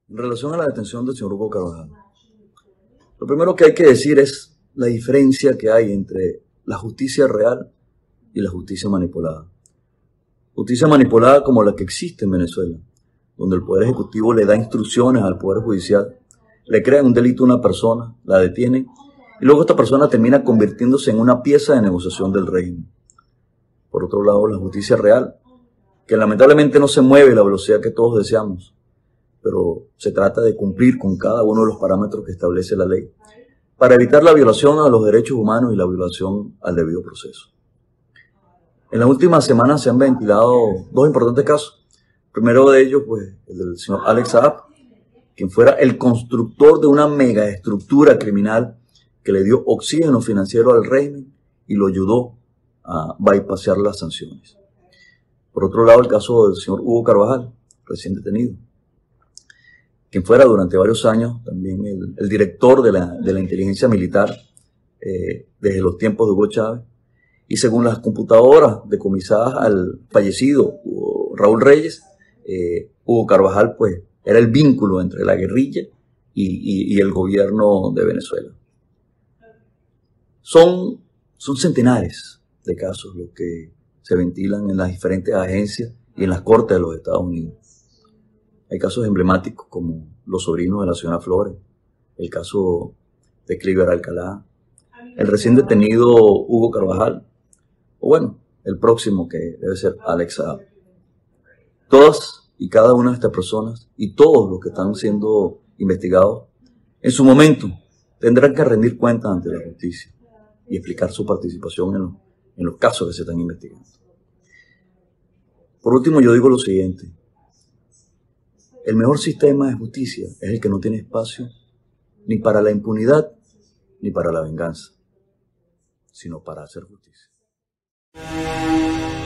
En relación a la detención del señor Hugo Carvajal, lo primero que hay que decir es la diferencia que hay entre la justicia real y la justicia manipulada. Justicia manipulada como la que existe en Venezuela, donde el Poder Ejecutivo le da instrucciones al Poder Judicial, le crean un delito a una persona, la detienen, y luego esta persona termina convirtiéndose en una pieza de negociación del régimen. Por otro lado, la justicia real, que lamentablemente no se mueve a la velocidad que todos deseamos, pero se trata de cumplir con cada uno de los parámetros que establece la ley, para evitar la violación a los derechos humanos y la violación al debido proceso. En las últimas semanas se han ventilado dos importantes casos. El primero de ellos, pues, el del señor Alex Saab, quien fuera el constructor de una megaestructura criminal que le dio oxígeno financiero al régimen y lo ayudó a bypassear las sanciones. Por otro lado, el caso del señor Hugo Carvajal, recién detenido, quien fuera durante varios años también el director de la inteligencia militar desde los tiempos de Hugo Chávez, y según las computadoras decomisadas al fallecido Raúl Reyes, Hugo Carvajal pues era el vínculo entre la guerrilla y el gobierno de Venezuela. Son centenares de casos los que se ventilan en las diferentes agencias y en las cortes de los Estados Unidos. Hay casos emblemáticos como los sobrinos de la señora Flores, el caso de Cliver Alcalá, el recién detenido Hugo Carvajal, o bueno, el próximo que debe ser Alex Saab. Todas y cada una de estas personas y todos los que están siendo investigados, en su momento tendrán que rendir cuentas ante la justicia y explicar su participación en los casos que se están investigando. Por último, yo digo lo siguiente: el mejor sistema de justicia es el que no tiene espacio ni para la impunidad ni para la venganza, sino para hacer justicia.